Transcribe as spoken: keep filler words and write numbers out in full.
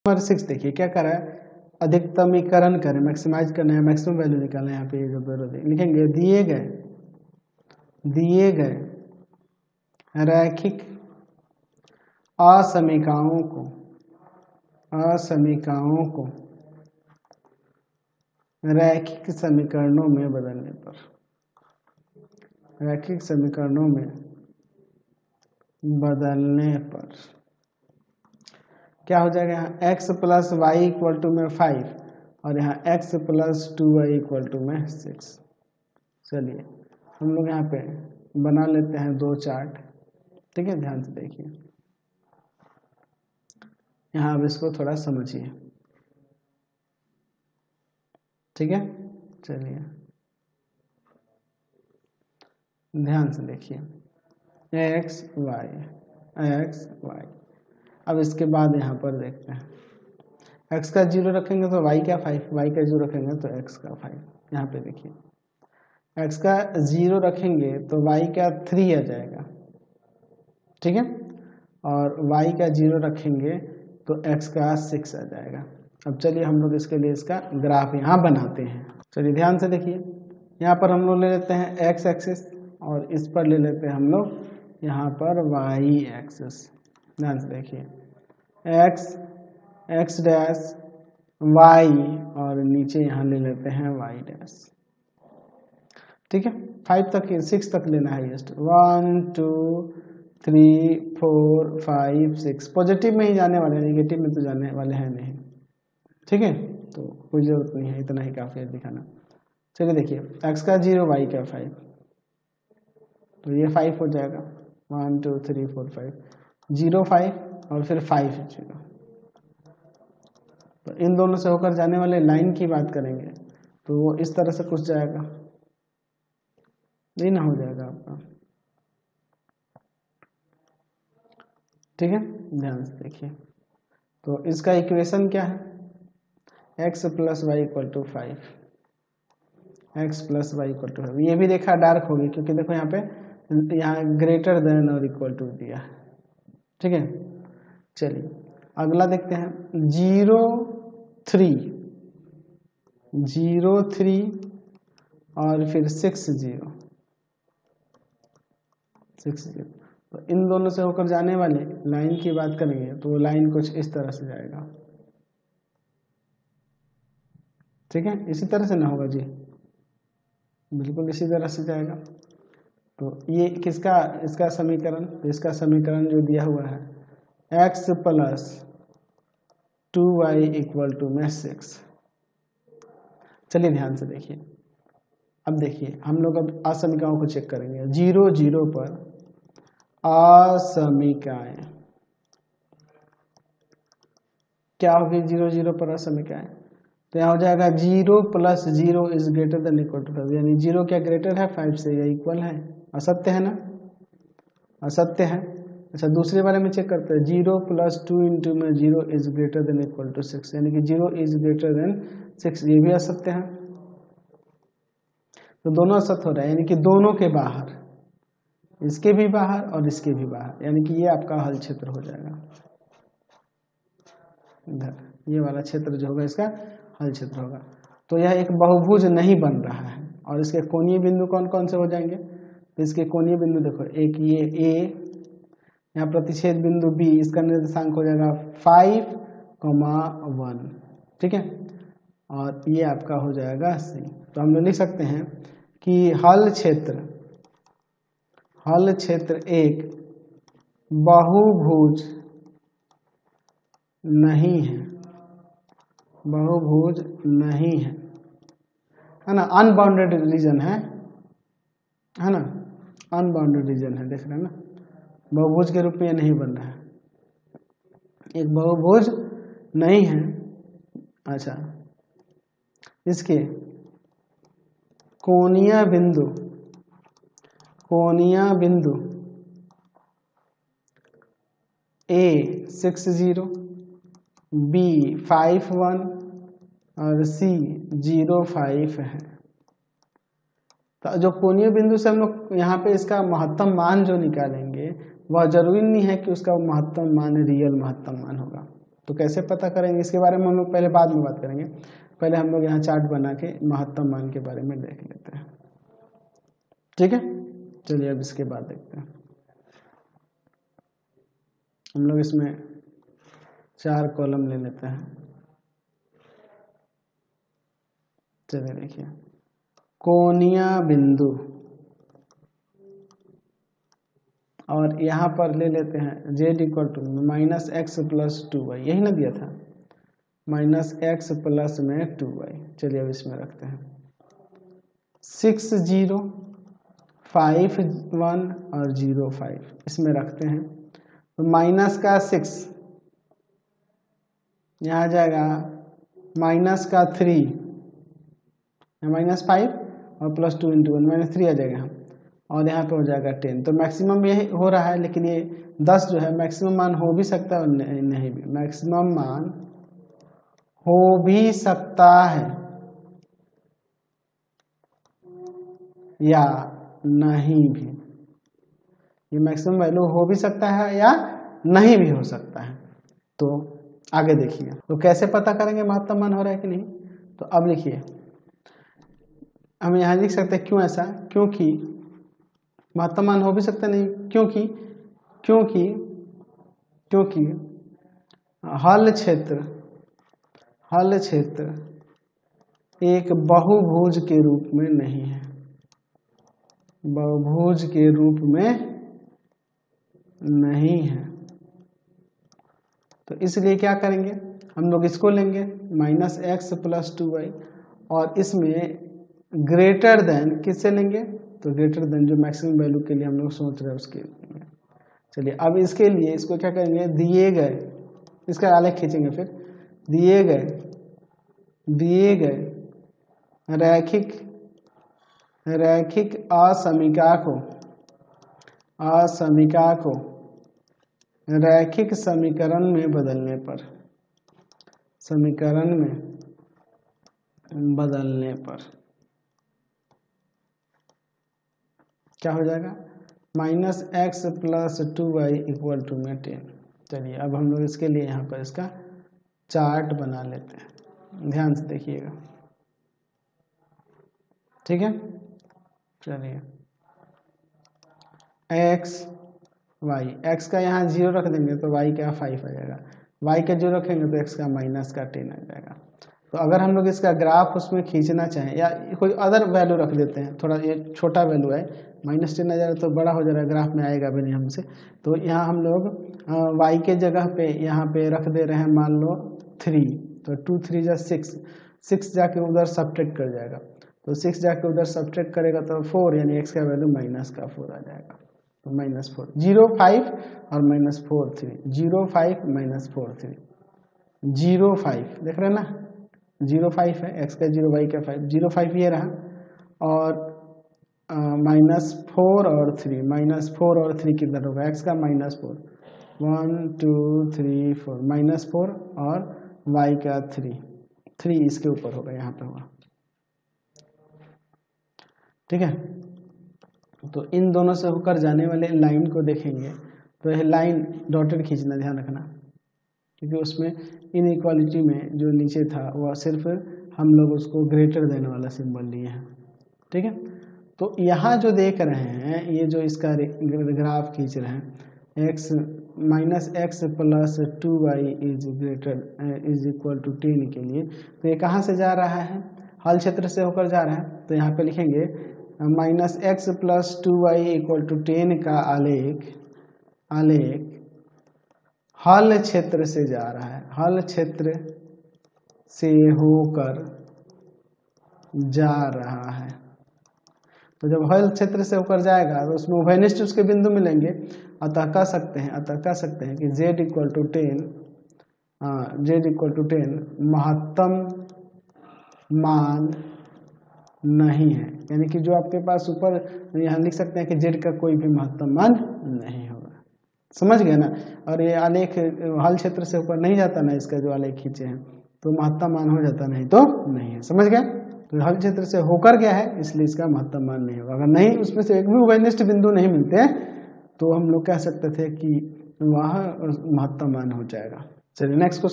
Number six देखिए क्या कर रहा है, अधिकतमीकरण करें, मैक्सिमाइज करना है, मैक्सिमम वैल्यू निकालना है। यहाँ पे जो लिखेंगे दिए गए दिए गए रैखिक असमीकाओं को असमीकाओं को रैखिक समीकरणों में बदलने पर रैखिक समीकरणों में बदलने पर क्या हो जाएगा, यहाँ x plus Y equal to में फाइव और यहाँ x plus two Y equal to में सिक्स। चलिए हम लोग यहाँ पे बना लेते हैं दो चार्ट, ठीक है, ध्यान से देखिए। यहाँ अब इसको थोड़ा समझिए, ठीक है। चलिए ध्यान से देखिए, x y x y। अब इसके बाद यहाँ पर देखते हैं, x का जीरो रखेंगे तो y का फाइव, y का जीरो रखेंगे तो x का फाइव। यहाँ पे देखिए x का जीरो रखेंगे तो y का थ्री आ जाएगा, ठीक है, और y का जीरो रखेंगे तो x का सिक्स आ जाएगा। अब चलिए हम लोग इसके लिए इसका ग्राफ यहाँ बनाते हैं। चलिए ध्यान से देखिए, यहाँ पर हम लोग ले लेते हैं x एक्सिस और इस पर ले लेते हैं हम लोग यहाँ पर y एक्सिस। ध्यान से देखिए, x x डैश y और नीचे यहाँ ले लेते हैं y डैश, ठीक है। फाइव तक सिक्स तक लेना है, highest one two three four five six. Positive में ही जाने वाले हैं, नेगेटिव में तो जाने वाले हैं नहीं, ठीक है, तो कोई जरूरत नहीं है, इतना ही काफी है दिखाना। चलिए देखिए, x का जीरो y का फाइव, तो ये फाइव हो जाएगा, one two three four five, zero five और फिर फाइव जीरो। तो इन दोनों से होकर जाने वाले लाइन की बात करेंगे तो वो इस तरह से कुछ जाएगा, नहीं ना हो जाएगा आपका, ठीक है। ध्यान से देखिए, तो इसका इक्वेशन क्या है, x plus Y equal to five, X plus Y equal to five. ये भी देखा डार्क होगी क्योंकि देखो यहाँ पे यहाँ ग्रेटर देन और इक्वल टू दिया है, ठीक है। चलिए अगला देखते हैं, जीरो थ्री जीरो थ्री और फिर सिक्स जीरो सिक्स जीरो। तो इन दोनों से होकर जाने वाले लाइन की बात करेंगे तो वो लाइन कुछ इस तरह से जाएगा, ठीक है। इसी तरह से ना होगा जी, बिल्कुल इसी तरह से जाएगा। तो ये किसका, इसका समीकरण, इसका समीकरण जो दिया हुआ है x plus two Y equal to में सिक्स। चलिए ध्यान से देखिए, अब देखिए हम लोग अब असमीकाओं को चेक करेंगे। जीरो जीरो पर असमीकाएं क्या होगी, जीरो जीरो पर असमीकाएं, तो यहाँ हो जाएगा zero plus zero is greater than equal to five, यानी जीरो क्या ग्रेटर है फाइव से या इक्वल है, असत्य है ना, असत्य है। अच्छा दूसरे बारे में चेक करते हैं, जीरो प्लस टू इंटू में zero is greater than equal to six, यानी कि zero is greater than six, ये भी असत्य है। तो दोनों असत्य हो रहा है, यानी कि दोनों के बाहर, इसके भी बाहर और इसके भी बाहर, यानी कि ये आपका हल क्षेत्र हो जाएगा। इधर ये वाला क्षेत्र जो होगा इसका हल क्षेत्र होगा। तो यह एक बहुभुज नहीं बन रहा है, और इसके कोणीय बिंदु कौन कौन से हो जाएंगे, तो इसके कोणीय बिंदु देखो, एक ये A, यहाँ प्रतिच्छेद बिंदु B, इसका निर्देशांक हो जाएगा फाइव कॉमा वन, ठीक है, और ये आपका हो जाएगा C। तो हम लोग लिख सकते हैं कि हल क्षेत्र हल क्षेत्र एक बहुभुज नहीं है, बहुभुज नहीं है, है ना, अनबाउंडेड रीजन है, है ना, अनबाउंडेड रीजन है, देख रहे हैं ना, बहुभुज के रूप में ये नहीं बन रहा है, एक बहुभुज नहीं है। अच्छा इसके कोणीय बिंदु कोणीय बिंदु A six zero, B five one और C जीरो फाइव है। तो जो कोणीय बिंदु से हम लोग यहाँ पे इसका महत्तम मान जो निकालेंगे वह जरूरी नहीं है कि उसका महत्तम मान रियल महत्तम मान होगा, तो कैसे पता करेंगे इसके बारे में हम लोग पहले बाद में बात करेंगे। पहले हम लोग यहाँ चार्ट बना के महत्तम मान के बारे में देख लेते हैं। ठीक है, चलिए अब इसके बाद देखते हैं। हम लोग इसमें चार कॉलम ले लेते हैं। चलिए देखिए, कोणीय बिंदु, और यहाँ पर ले लेते हैं Z equal to minus x plus two Y, यही ना दिया था, माइनस एक्स प्लस में टू वाई। चलिए अब इसमें रखते हैं सिक्स जीरो फाइव वन और जीरो फाइव, इसमें रखते हैं। तो माइनस का सिक्स यहाँ आ जाएगा, माइनस का थ्री, माइनस फाइव और plus two into one minus three आ जाएगा यहाँ, और यहाँ पे हो जाएगा टेन। तो मैक्सिमम यही हो रहा है, लेकिन ये दस जो है मैक्सिमम मान हो भी सकता है और नहीं भी, मैक्सिमम मान हो भी सकता है या नहीं भी, ये मैक्सिमम वैल्यू हो भी सकता है या नहीं भी हो सकता है। तो आगे देखिए, तो कैसे पता करेंगे महत्तम मान हो रहा है कि नहीं। तो अब लिखिए, हम यहाँ लिख सकते हैं क्यों ऐसा, क्योंकि महत्तम मान हो भी सकता नहीं, क्योंकि क्योंकि क्योंकि हल क्षेत्र हल क्षेत्र एक बहुभुज के रूप में नहीं है, बहुभुज के रूप में नहीं है। तो इसलिए क्या करेंगे, हम लोग इसको लेंगे minus x plus two Y, और इसमें ग्रेटर देन किससे लेंगे, तो ग्रेटर देन जो मैक्सिमम वैल्यू के लिए हम लोग सोच रहे हैं उसके लिए। चलिए अब इसके लिए इसको क्या करेंगे, दिए गए, इसका आलेख खींचेंगे, फिर दिए गए दिए गए रैखिक रैखिक असमीका को असमीका को रैखिक समीकरण में बदलने पर समीकरण में बदलने पर क्या हो जाएगा, minus x plus two Y equal to में टेन। चलिए अब हम लोग इसके लिए यहाँ पर इसका चार्ट बना लेते हैं, ध्यान से देखिएगा। ठीक है, चलिए एक्स वाई, एक्स का यहाँ जीरो रख देंगे तो वाई का फाइव आ जाएगा, वाई का जीरो रखेंगे तो एक्स का माइनस का टेन आ जाएगा। तो अगर हम लोग इसका ग्राफ उसमें खींचना चाहें या कोई अदर वैल्यू रख देते हैं, थोड़ा ये छोटा वैल्यू है, माइनस टेन आ जाएगा तो बड़ा हो जाएगा, ग्राफ में आएगा भी नहीं हमसे। तो यहाँ हम लोग वाई के जगह पे यहाँ पे रख दे रहे हैं मान लो थ्री, तो टू थ्री जा सिक्स, सिक्स जाके उधर सब्ट्रैक्ट कर जाएगा, तो सिक्स जाके उधर सब्ट्रैक्ट करेगा तो फोर, यानी एक्स का वैल्यू माइनस का फोर आ जाएगा। तो माइनस फोर, जीरो फाइव और minus four three, zero five minus four three, zero five देख रहे हैं ना, जीरो फाइव है, एक्स का जीरो वाई का फाइव, जीरो फाइव ये रहा, और माइनस फोर और थ्री, माइनस फोर और थ्री किधर होगा, एक्स का minus four, one two three four, minus four और वाई का थ्री, थ्री इसके ऊपर होगा, यहाँ पे होगा। ठीक है, तो इन दोनों से होकर जाने वाले लाइन को देखेंगे तो यह लाइन डॉटेड खींचना, ध्यान रखना, क्योंकि उसमें इनइक्वालिटी में जो नीचे था वह सिर्फ हम लोग उसको ग्रेटर देने वाला सिंबल लिए हैं। ठीक है, तो यहाँ जो देख रहे हैं, ये जो इसका ग्राफ खींच रहे हैं, X minus x plus two Y is greater is equal to ten के लिए, तो ये कहाँ से जा रहा है, हल क्षेत्र से होकर जा रहा है। तो यहाँ पे लिखेंगे minus x plus two Y equal to ten का आलेख आलेख हल क्षेत्र से जा रहा है, हल क्षेत्र से होकर जा रहा है। तो जब हल क्षेत्र से होकर जाएगा तो उसमें उभयनिष्ठ उसके बिंदु मिलेंगे, अतः कह सकते हैं अतः कह सकते हैं कि z equal to ten z equal to ten महत्तम मान नहीं है, यानी कि जो आपके पास ऊपर यहाँ लिख सकते हैं कि z का कोई भी महत्तम मान नहीं होगा। समझ गए ना, और ये आलेख हल क्षेत्र से ऊपर नहीं जाता ना, इसका जो आलेख खींचे हैं तो महत्तम मान हो जाता, नहीं तो नहीं है। समझ गए, तो हल क्षेत्र से होकर गया है इसलिए इसका महत्तम मान नहीं होगा। अगर नहीं उसमें से एक भी उभयनिष्ठ बिंदु नहीं मिलते तो हम लोग कह सकते थे कि वह महत्तम मान हो जाएगा। चलिए नेक्स्ट क्वेश्चन।